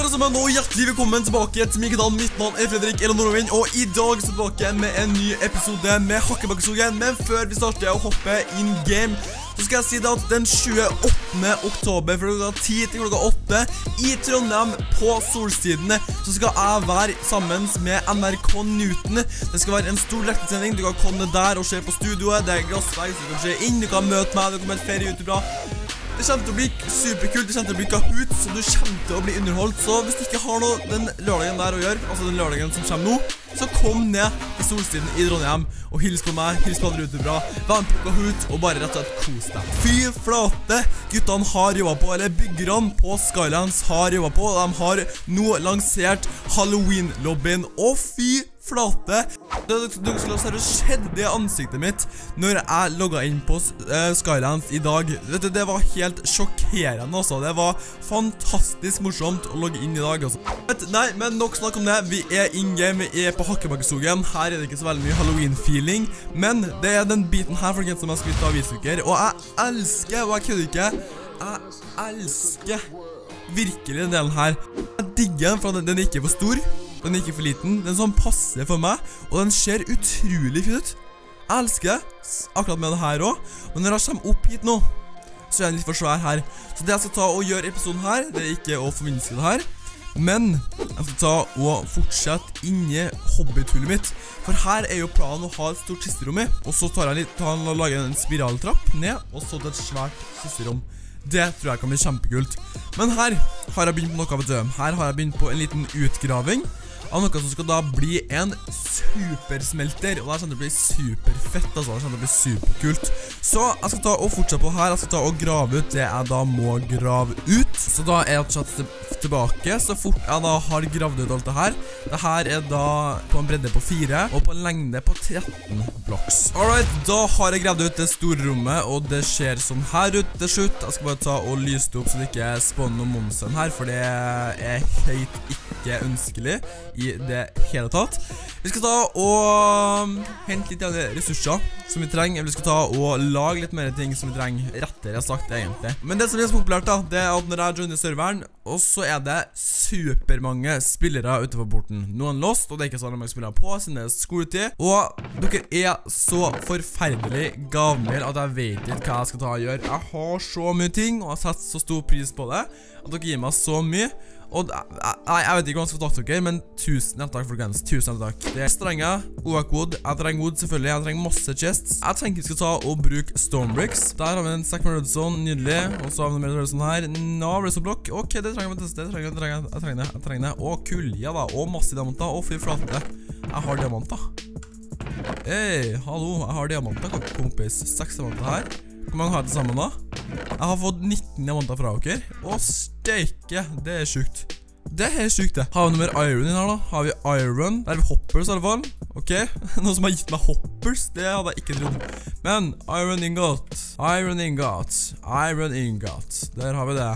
alle sammen, og hjertelig velkommen tilbake til min kanal. Mitt navn er Fredrik Eller Norwin, og i dag er vi tilbake med en ny episode med Hakkebakkeskogen. Men før vi starter å hoppe in game, så skal jeg si det at den 28. oktober fra klokka 10 til klokka 8 i Trondheim på Solsidene, så skal jeg være sammen med NRK Newton. Det skal være en stor direktesending. Du kan komme der og se på studioet. Det er glassvegg, så du kan se inn, du kan møte meg, det kommer et flere youtubere. Det kommer til å bli superkult, det kommer til å bli Kahoot, så du kommer til å bli underholdt. Så hvis du ikke har noe den lørdagen der å gjøre, altså den lørdagen som kommer nå, så kom ned til Solsiden i Trondheim og hils på meg, hils på andre youtubere, vær med på Kahoot og bare rett og slett kos deg. Fy flate, guttene har jobbet på, eller byggerne på Skylands har jobbet på, og de har nå lansert Halloween-lobbyen, og fy flate. Dere skulle ha sett det ansiktet mitt når jeg logget inn på Skylands i dag. Vet du, det var helt sjokkerende også. Det var fantastisk morsomt å logge inn i dag også. Nei, men nok snakk om det. Vi er in-game, vi er på Hakkebakkeskogen. Her er det ikke så veldig mye Halloween-feeling, men det er den biten her, folkens, som jeg skal ta og vise dere. Og jeg elsker, og jeg kødder ikke, jeg elsker virkelig den delen her. Jeg digger den, for den er ikke for stor. Den er ikke for liten, den er sånn passer for meg, og den ser utrolig fin ut. Jeg elsker det, akkurat med det her også. Men når jeg kommer opp hit nå, så er den litt for svær her. Så det jeg skal ta og gjøre i episoden her, det er ikke å forminske det her, men jeg skal ta og fortsette inni hobbytullet mitt. For her er jo planen å ha et stort kisterom i, og så tar jeg og lager en spiraltrapp ned, og så til et svært kisterom. Det tror jeg kan bli kjempekult. Men her har jeg begynt på noe, vet du. Her har jeg begynt på en liten utgraving av noe som skal da bli en supersmelter. Og det kommer til å bli superfett, altså. Det kommer til å bli superkult. Så jeg skal ta og fortsette på her. Jeg skal ta og grave ut det jeg da må grave ut. Så da er jeg tilbake så fort jeg da har gravd ut alt det her. Det her er da på en bredde på 4 og på en lengde på 13 blocks. Alright, da har jeg gravd ut det store rommet, og det ser sånn her ut til slutt. Jeg skal bare ta og lyse det opp så det ikke spåner noen monster her, for det er helt ikke ønskelig i det hele tatt. Vi skal ta og hente litt av de ressurser som vi trenger. Vi skal ta og lage litt mer ting som vi trenger, rettere sagt egentlig. Men det som er så populært da, det er at når jeg joiner serveren, og så er det supermange spillere utenfor porten. Noen lost, og det er ikke så mange spillere på siden det er skoletid. Og dere er så forferdelig gavmild at jeg vet ikke hva jeg skal ta og gjøre. Jeg har så mye ting, og jeg setter så stor pris på det, at dere gir meg så mye. Og jeg vet ikke hva jeg skal takke dere, men tusen takk folkens, tusen takk. Det er strenge, oak-wood, jeg trenger wood selvfølgelig, jeg trenger masse chests. Jeg tenker vi skal ta og bruke stone bricks. Der har vi en stack med redstone, nydelig. Og så har vi noe mer redstone her. Nå, redstone block, ok, det trenger vi til teste, jeg trenger det. Å, kull, ja da, og masse diamanter, å fy flate. Jeg har diamanter. Hei, hallo, jeg har diamanter, kompis. 6 diamanter her. Hvor mange har jeg til sammen da? Jeg har fått 19 diamanter fra dere. Å, steike, det er sykt. Det er helt sykt det. Har vi noe mer iron inn her da? Har vi iron? Der har vi hoppers i alle fall. Ok, noen som har gitt meg hoppers, det hadde jeg ikke trodd. Men, iron ingot, iron ingot, iron ingot. Der har vi det.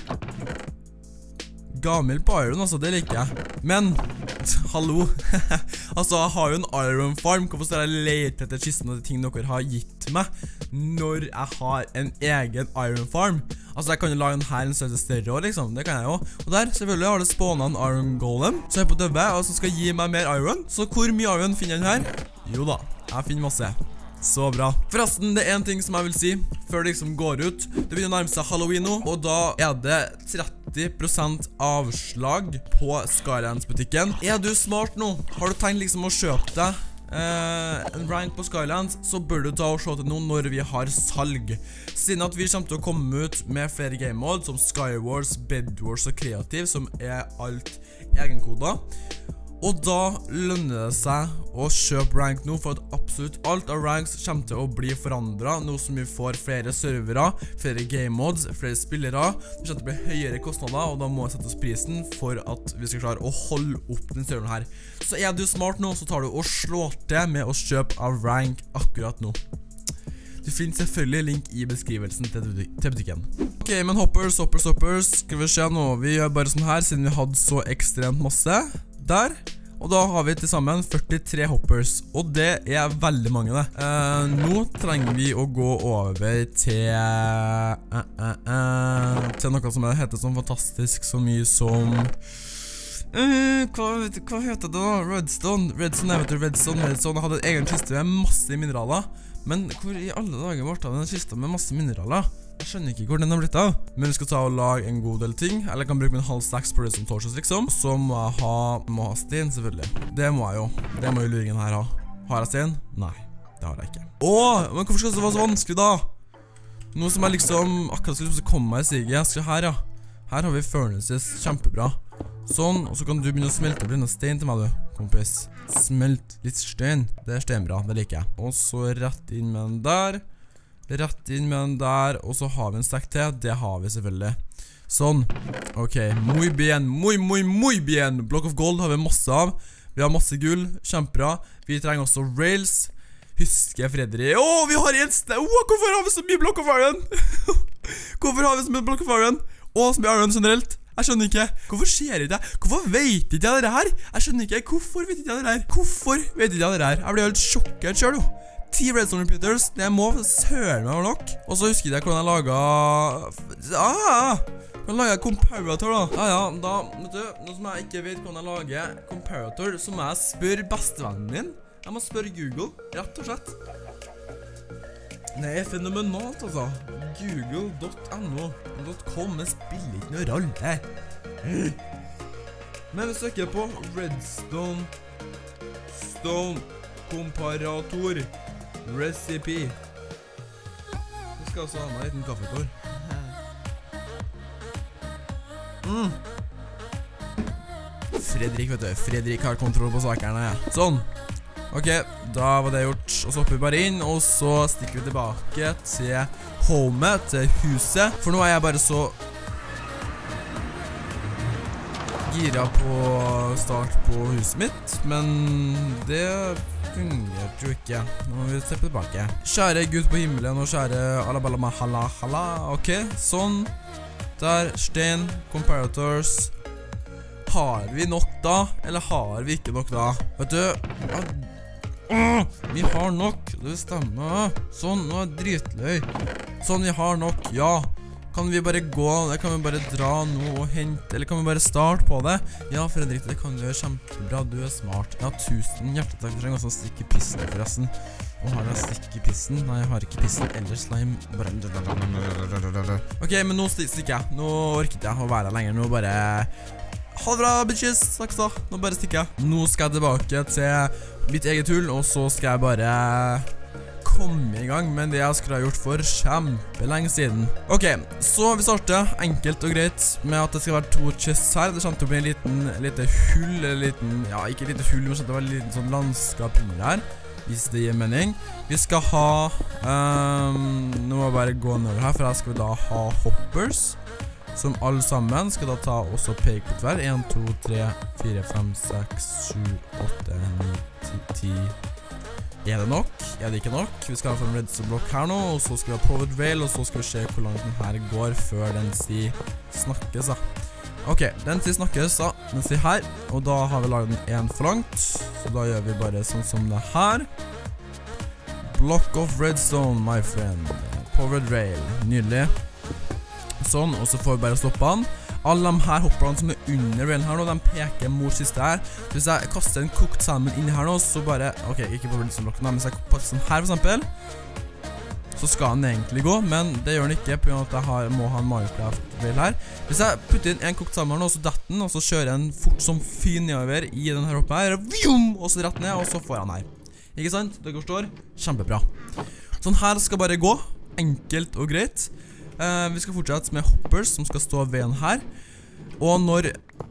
Gammel på iron, altså, det liker jeg. Men, hallo. Altså, jeg har jo en iron farm. Hvorfor skal jeg lete etter kisten og de ting dere har gitt meg når jeg har en egen iron farm? Altså, jeg kan jo lage den her en større også, liksom. Det kan jeg jo. Og der, selvfølgelig har det spawnet en iron golem som er på døve, og som skal gi meg mer iron. Så hvor mye iron finner jeg den her? Jo da, jeg finner masse. Så bra. Forresten, det er en ting som jeg vil si før det liksom går ut. Det begynner å nærme seg Halloween nå, og da er det 30% avslag på Skylands-butikken. Er du smart nå? Har du tenkt liksom å kjøpe deg en rank på Skylands, så bør du ta og se til nå når vi har salg. Siden at vi kommer til å komme ut med flere game modes som Skywars, Bedwars og Kreativ, som er alt egenkoder. Og da lønner det seg å kjøpe rank nå, for at absolutt alt av ranks kommer til å bli forandret, nå som vi får flere servere, flere game mods, flere spillere. Det kommer til å bli høyere kostnader, og da må jeg sette oss prisen for at vi skal klare å holde opp den serveren her. Så er du smart nå, så tar du og slår til med å kjøpe av rank akkurat nå. Du finner selvfølgelig link i beskrivelsen til butikken. Ok, men hoppers, skal vi se nå. Vi gjør bare sånn her, siden vi hadde så ekstremt masse. Der. Og da har vi til sammen 43 hoppers, og det veldig mange det. Nå trenger vi å gå over til noe som heter sånn fantastisk så mye som hva heter det da? Redstone, jeg vet du, Redstone hadde en egen kiste med masse mineraler. Men hvor i alle dager ble det en kiste med masse mineraler? Jeg skjønner ikke hvor den har blitt av. Men vi skal ta og lage en god del ting. Eller jeg kan bruke min halv stacks på Redstone torches liksom. Så må jeg ha stein selvfølgelig. Det må jeg jo. Det må jo luringen her ha. Har jeg stein? Nei, det har jeg ikke. Men hvorfor skal det være så vanskelig da? Noe som jeg liksom akkurat skulle komme meg i siget. Jeg skal her, ja. Her har vi furnaces, kjempebra. Sånn, og så kan du begynne å smelte opp litt stein til meg, du, kompis. Smelt litt stein. Det steinbra, det liker jeg. Og så rett inn med den der. Rett inn med den der. Og så har vi en stack til. Det har vi selvfølgelig. Sånn. Ok, muy bien, muy bien. Block of gold har vi masse av. Vi har masse gull, kjempebra. Vi trenger også rails. Husker jeg Fredrik. Vi har en sted. Hvorfor har vi så mye block of iron? Hvorfor har vi så mye block of iron? Og så mye iron generelt. Jeg skjønner ikke. Hvorfor skjer det ikke? Hvorfor vet ikke jeg det her? Jeg skjønner ikke. Hvorfor vet ikke jeg det her? Hvorfor vet ikke jeg det her? Jeg blir helt sjokkert selv, jo. 10 redstone repeaters. Det må søren meg nok. Og så husker jeg hvordan jeg laget hvordan lager jeg comparator da? Ja, da, vet du, nå som jeg ikke vet hvordan jeg lager comparator, så må jeg spørre bestevennen min. Jeg må spørre Google, rett og slett. Det fenomenalt, altså. Google.no.com, det spiller ikke noe rolle. Men vi søker på Redstone Comparator Recipe. Vi skal også ha med en liten kaffekår. Fredrik, vet du. Fredrik har kontroll på sakerne. Sånn. Ok, da var det gjort. Og så hopper vi bare inn, og så stikker vi tilbake til homet, til huset. For nå er jeg bare så gira på start på huset mitt, men det fungerte jo ikke. Nå må vi se på tilbake. Kjære Gud på himmelen, og kjære alabalamahala, ok, sånn. Der, stein, comparators. Har vi nok da, eller har vi ikke nok da? Vet du, vi har nok, det stemmer. Sånn, nå er det dritløy. Sånn, vi har nok, ja. Kan vi bare gå, eller kan vi bare dra noe og hente, eller kan vi bare starte på det? Ja, Fredrik, det kan du gjøre kjempebra, du er smart. Ja, 1000 hjertetakk, du trenger også stikk i pissen forresten. Og har jeg stikk i pissen? Nei, jeg har ikke pissen, eller slime. Ok, men nå stikker jeg. Nå orker ikke jeg å være her lenger, nå bare... Ha det bra, bitches, takk da. Nå bare stikker jeg. Nå skal jeg tilbake til mitt eget hull, og så skal jeg bare komme i gang med det jeg skulle ha gjort for kjempelenge siden. Ok, så vi starter enkelt og greit med at det skal være 2 chests her. Det kommer til å bli en lite hull, eller liten, ja, ikke lite hull, men det var en liten sånn landskap under her, hvis det gir mening. Vi skal ha, nå må jeg bare gå nedover her, for her skal vi da ha hoppers, som alle sammen skal da ta også peke på hver. 1, 2, 3, 4, 5, 6, 7, 8, 9, 10. Er det nok? Er det ikke nok? Vi skal ha en redstone block her nå, og så skal vi ha powered rail, og så skal vi se hvor langt den her går før den sier snakkes da. Ok, den sier snakkes da, den sier her, og da har vi laget den en for langt, så da gjør vi bare sånn som det her. Block of redstone, my friend. Powered rail, nydelig. Sånn, og så får vi bare stoppe den. Alle de her hopperne som er under railen her nå, de peker mot siste her. Hvis jeg kaster en kokt salmon inn her nå, så bare, ok, ikke på redstone-blokken, men hvis jeg kaster den her for eksempel, så skal den egentlig gå, men det gjør den ikke på grunn av at jeg må ha en Minecraft-rail her. Hvis jeg putter inn en kokt salmon nå, så detter den, og så kjører den fort som fin nedover i denne her hoppen her, og så rett ned, og så får jeg den her. Ikke sant? Det forstår? Kjempebra. Sånn her skal bare gå, enkelt og greit. Vi skal fortsette med hoppers som skal stå ved den her. Og når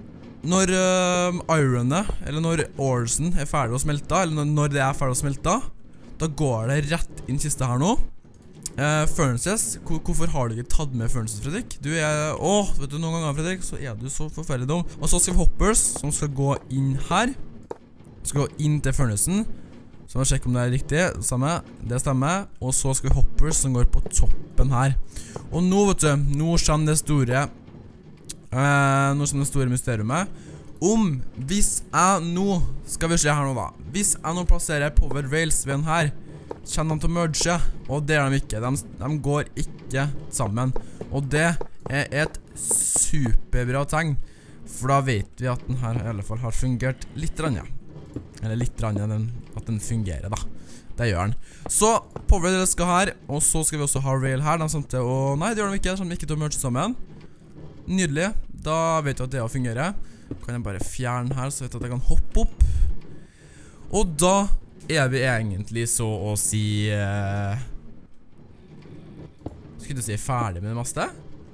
ironet, eller når oresen er ferdig å smelte, eller når det er ferdig å smelte, da går det rett inn kiste her nå. Furnaces, hvorfor har du ikke tatt med furnaces, Fredrik? Du er, vet du, noen ganger, Fredrik, så er du så forferdelig dum. Og så skal vi hoppers som skal gå inn her. Skal gå inn til furnacen. Så må vi sjekke om det er riktig, det stemmer. Og så skal vi hoppers som går på toppen her. Og nå, vet du, nå kommer det store mysteriumet. hvis jeg nå, skal vi se her nå da, hvis jeg nå plasserer Power Rails ved den her, kjenner de til å merge, og det er de ikke, de går ikke sammen, og det er et superbra tegn, for da vet vi at den her i alle fall har fungert litt rann, ja. Eller litt rann at den fungerer da. Det gjør den. Så Power Rails skal her, og så skal vi også ha Rail her. Nei, det gjør de ikke, de ikke til å merge sammen. Nydelig. Da vet vi at det fungerer. Kan jeg bare fjerne her, så vet jeg at jeg kan hoppe opp. Og da er vi egentlig så å si skulle du si ferdig med det meste?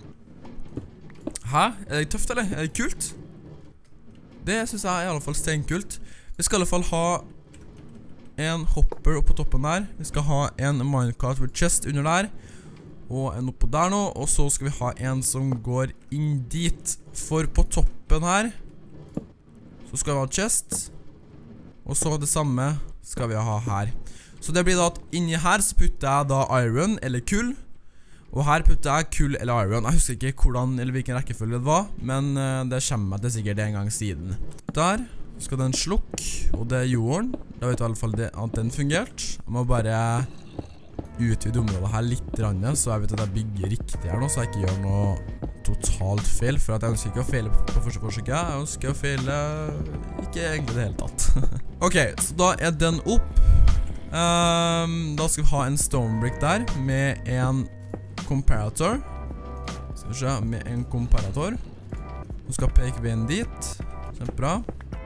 Hæ? Er det tøft, eller? Er det kult? Det synes jeg i alle fall steinkult. Vi skal i alle fall ha en hopper oppå toppen der. Vi skal ha en minecart with chest under der. Og en oppå der nå. Og så skal vi ha en som går inn dit. For på toppen her så skal vi ha chest. Og så det samme skal vi ha her. Så det blir da at inni her så putter jeg da iron eller kull. Og her putter jeg kull eller iron. Jeg husker ikke hvordan eller hvilken rekkefølge det var, men det kommer meg til sikkert en gang siden. Der skal den slukke, og det er jorden. Da vet vi i alle fall at den fungerte. Jeg må bare utvide området her litt, så jeg vet at jeg bygger riktig her nå, så jeg ikke gjør noe totalt feil, for at jeg ønsker ikke å feile på første forsøket. Jeg ønsker å feile ikke egentlig det hele tatt. Ok, så da er den opp. Da skal vi ha en stone brick der, med en comparator. Skal vi se, med en comparator. Nå skal peke vi inn dit. Kjempebra.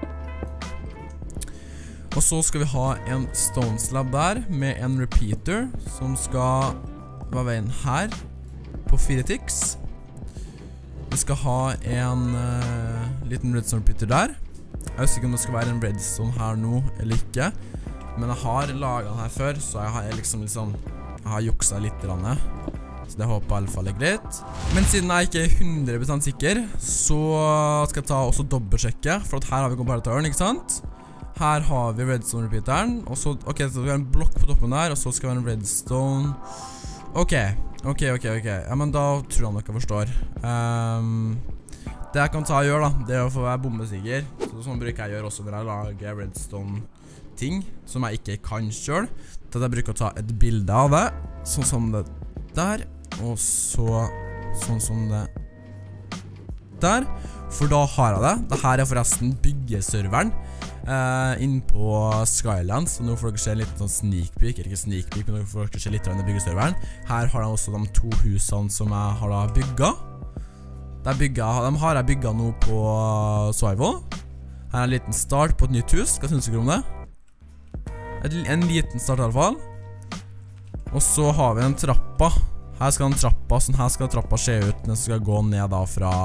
Og så skal vi ha en stone slab der, med en repeater, som skal være veien her, på 4 ticks. Vi skal ha en liten redstone repeater der. Jeg husker ikke om det skal være en redstone her nå, eller ikke. Men jeg har laget den her før, så jeg har liksom jeg har jukset litt rann. Så det håper jeg i alle fall er greit. Men siden jeg ikke er 100% sikker, så skal jeg ta også dobbeltsjekke, for at her har vi komparatoren, ikke sant? Her har vi redstone repeateren, og så, ok, så vi har en blokk på toppen der, og så skal vi ha en redstone. Ok, ja, men da tror jeg nok jeg forstår. Det jeg kan ta og gjøre da, det er å få være bombesikker. Sånn bruker jeg gjøre også når jeg lager redstone-ting, som jeg ikke kan selv. Da jeg bruker å ta et bilde av det, sånn som det der, og så sånn som det der. For da har jeg det. Dette er forresten byggeserveren inn på Skylands. Så nå får dere se litt sånn sneak peek, ikke sneak peek, men nå får dere se litt av byggeserveren. Her har jeg også de 2 husene som jeg har da bygget. De har jeg bygget nå på Survival. Her er en liten start på et nytt hus. Hva synes dere om det? En liten start i alle fall. Og så har vi en trappa. Her skal den trappa, sånn her skal trappa se ut. Den skal gå ned da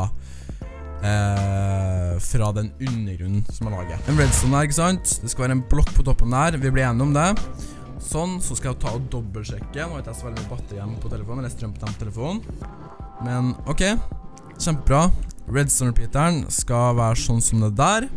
fra den undergrunnen som jeg lager. En redstone her, ikke sant? Det skal være en blokk på toppen der. Vi blir enige om det. Sånn, så skal jeg ta og dobbeltsjekke. Nå vet jeg så veldig mye batteri igjen på telefonen, eller strøm på telefonen. Men ok, kjempebra. Redstone repeateren skal være sånn som det der.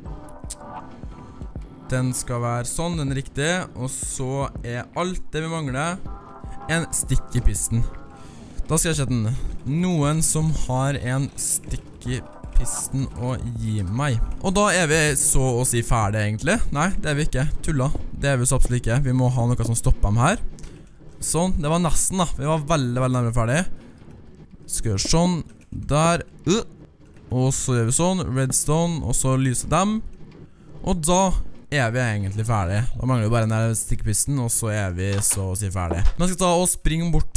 Den skal være sånn, den er riktig. Og så er alt det vi mangler en sticky piston. Da skal jeg sette den. Noen som har en sticky piston å gi meg. Og da er vi så å si ferdig egentlig. Nei, det er vi ikke. Tulla. Det er vi så absolutt ikke. Vi må ha noe som stopper dem her. Sånn, det var nesten da. Vi var veldig, veldig nærmere ferdig. Skal gjøre sånn. Der. Og så gjør vi sånn. Redstone. Og så lyser dem. Og da er vi egentlig ferdig. Da mangler vi bare den stikkpisten, og så er vi så å si ferdig. Nå skal jeg ta og springe bort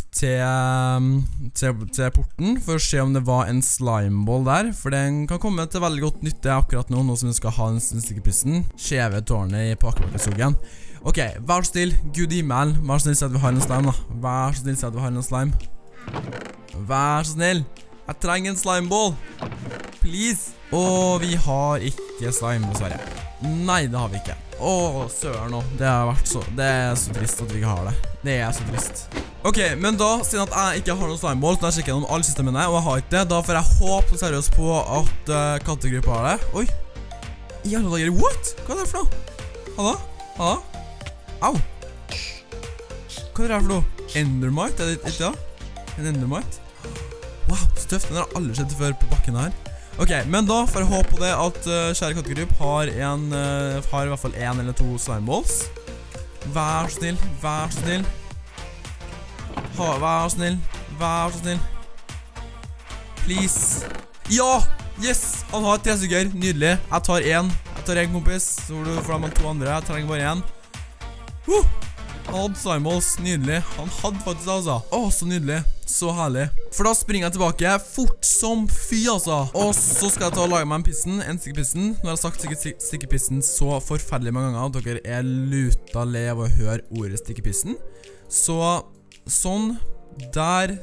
til porten for å se om det var en slimeball der, for den kan komme til veldig godt nytte akkurat nå som vi skal ha den stikkpisten. Skjeve tårnet på akkurat. Ok, vær så snill, Gud i himmelen. Vær så snill, si at vi har en slime da. Vær så snill, si at vi har en slime. Vær så snill. Jeg trenger en slimeball. Please. Og vi har ikke slime, dessverre. Nei, det har vi ikke. Åh, søren nå. Det er så trist at vi ikke har det. Det er så trist. Ok, men da, siden at jeg ikke har noen slimeball, så da sjekker jeg gjennom alle systemene, og jeg har ikke det. Da får jeg håpe så seriøst på at kattegruppa har det. Oi. I alle dager, what? Hva er det for noe? Halla? Au. Hva er det for noe? Endermite, er det ikke da? En endermite? Wow, så tøft. Den har aldri skjedd før på bakken her. Ok, men da får jeg håpe på det at kjære kattegrupp har i hvert fall 1 eller 2 slimeballs. Vær så snill, vær så snill. Vær så snill, vær så snill. Please. Ja! Yes! Han har 3 stykker, nydelig. Jeg tar en kompis, så får man 2 andre. Jeg trenger bare en. Han hadde slimeballs, nydelig. Han hadde faktisk det, altså. Åh, så nydelig. Så herlig. For da springer jeg tilbake fort som fy, altså. Og så skal jeg ta og lage meg en stikkepissen. Nå har jeg sagt stikkepissen så forferdelig mange ganger at dere luta le av å høre ordet stikkepissen. Så, sånn. Der,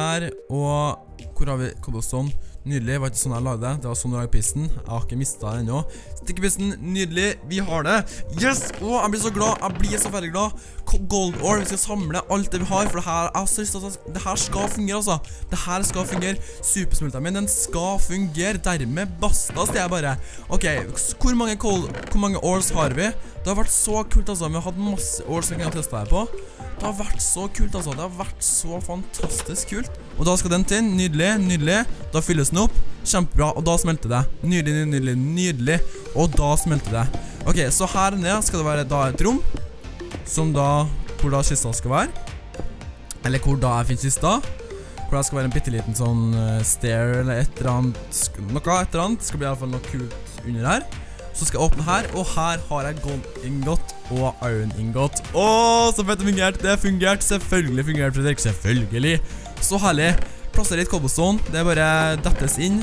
og hvor har vi cobblestone? Nydelig, det var ikke sånn jeg lagde det. Det var sånn jeg lagde pissen. Jeg har ikke mistet den ennå. Stikkepissen, nydelig. Vi har det. Yes! Åh, jeg blir så glad. Jeg blir så veldig glad. Gold ore, vi skal samle alt det vi har. For det her skal fungere, altså. Det her skal fungere. Supersmulten min, den skal fungere. Dermed basta, sier jeg bare. Ok, hvor mange ores har vi? Det har vært så kult, altså. Vi har hatt masse ores vi kan teste her på. Det har vært så kult, altså. Det har vært så fantastisk kult. Og da skal den til. Nydelig, nydelig. Da fylles den opp. Kjempebra. Og da smelter det. Nydelig, nydelig, nydelig. Og da smelter det. Ok, så her nede skal det være da et rom. Som da, hvor da kista skal være. Eller hvor da jeg finner kista. Hvor det skal være en bitteliten sånn stair eller et eller annet. Noe et eller annet. Det skal bli i hvert fall noe kult under her. Så skal jeg åpne her, og her har jeg gold ingot og iron ingot. Åh, så fett det fungert. Det fungert. Selvfølgelig fungert, Fredrik. Selvfølgelig. Så herlig. Plasser litt cobblestone. Det er bare dettes inn.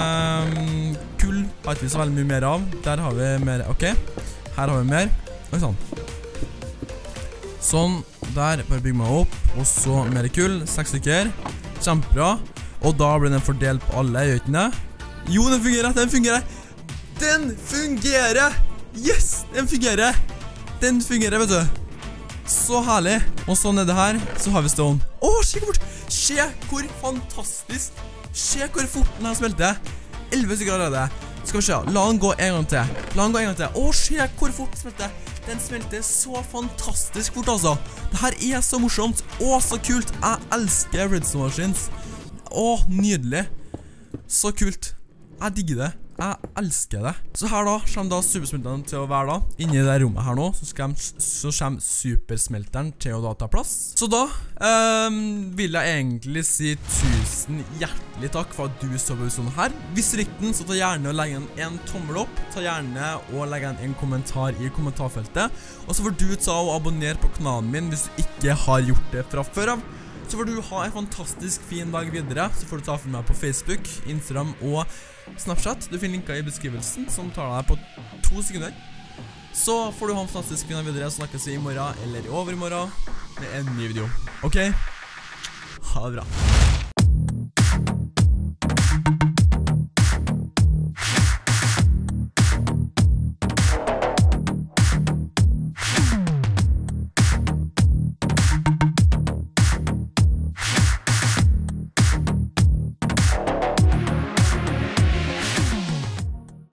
Kull har ikke vi så veldig mye mer av. Der har vi mer. Ok. Her har vi mer. Oi, sånn. Sånn. Der. Bare bygger meg opp. Og så mer kull. 6 stykker. Kjempebra. Og da blir den fordelt på alle, gjør ikke det? Jo, den fungerer. Den fungerer. Den fungerer! Yes! Den fungerer! Den fungerer, vet du. Så herlig. Og så nede her, så har vi stone. Åh, se hvor fort! Se hvor fantastisk! Se hvor fort den her smelter. 11 stykker allerede. Skal vi se, la den gå en gang til. La den gå en gang til. Åh, se hvor fort den smelter. Den smelter så fantastisk fort, altså. Dette er så morsomt. Åh, så kult. Jeg elsker redstone machines. Åh, nydelig. Så kult. Jeg digger det. Jeg elsker det. Så her da, kommer da supersmelteren til å være da. Inni det rommet her nå, så kommer supersmelteren til å da ta plass. Så da vil jeg egentlig si 1000 hjertelig takk for at du så på sånn her. Hvis du likte den, så ta gjerne og legge en tommel opp. Ta gjerne og legge en kommentar i kommentarfeltet. Og så får du ta og abonnere på kanalen min hvis du ikke har gjort det fra før av. Så får du ha en fantastisk fin dag videre. Så får du ta for meg på Facebook, Instagram og Snapchat. Du finner linker i beskrivelsen som tar deg på 2 sekunder. Så får du ha en fantastisk fin dag videre. Så snakkes vi i morgen eller i overmorgen med en ny video. Ok? Ha det bra.